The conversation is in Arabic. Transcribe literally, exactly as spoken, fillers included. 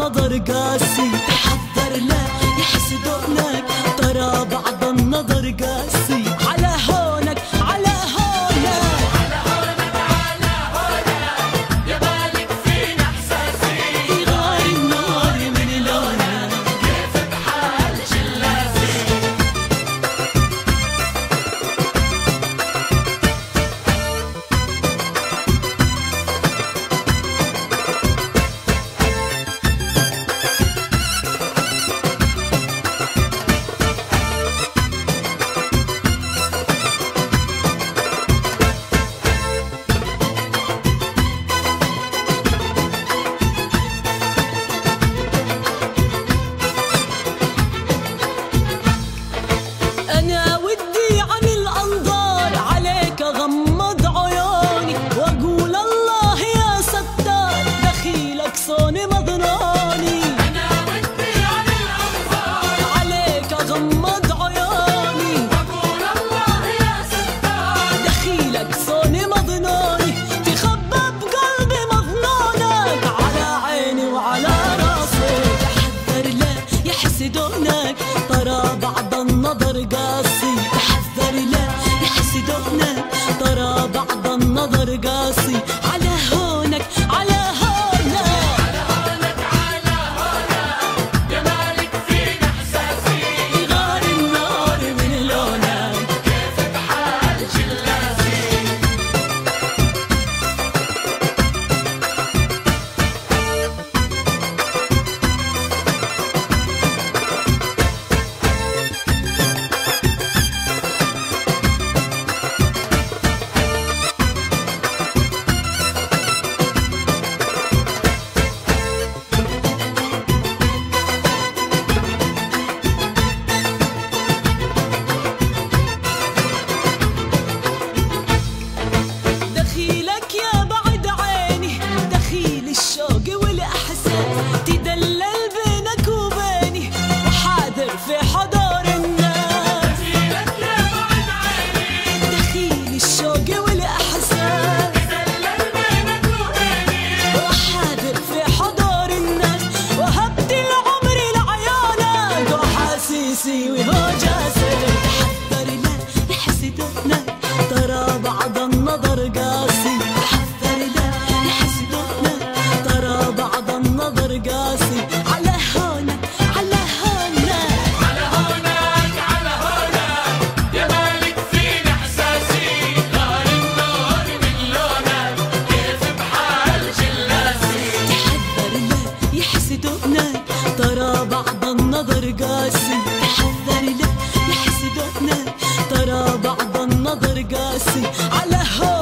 النظر قاسي، تحضر لا يحسدونك ترى بعد النظر قاسي. على هونك على هونك على هونك على هونك يا مالك فينا احساسي، يغار النار من لونك كيف بحال جلاسي. أنا ودي عن الأنظار عليك أغمض عيوني وأقول الله يا ستار دخيلك صوني مظنوني. أنا ودي عن الأنظار عليك أغمض عيوني وأقول الله يا ستار دخيلك صوني مظنوني. تخبى بقلبي مظنونك على عيني وعلى راسي، تحذر لا يحسدونك ترى بعد النظر قاسي. تحذر لا يحسدونك ترى بعد النظر قاسي. على هونك على هونك على هونك على هونك يا مالك فينا احساسي، يغار النار من لونك كيف بحال جلاسي. دخيلك يا بعد عيني دخيل الشوق والإحساس، تدلل بينك وبيني وحاذر في حضور الناس. دخيلك يا بعد عيني دخيل الشوق والإحساس دلل بينك وبيني، وحاذر في حضور الناس. وهبت العمر لعيونك وحاسيسي وهوجاسي. تحذر لا يحسدونك ترى بعد النظر قاسي. تحذر لا يحسدونك ترى بعد النظر قاسي. على هونك على هونك على هونك على هونك يا مالك فينا احساسي، غار النار من لونك كيف بحال جلاسي. تحذر لا يحسدونك ترى بعد النظر قاسي. تحذر لا يحسدونك ترى بعد النظر قاسي. على هونك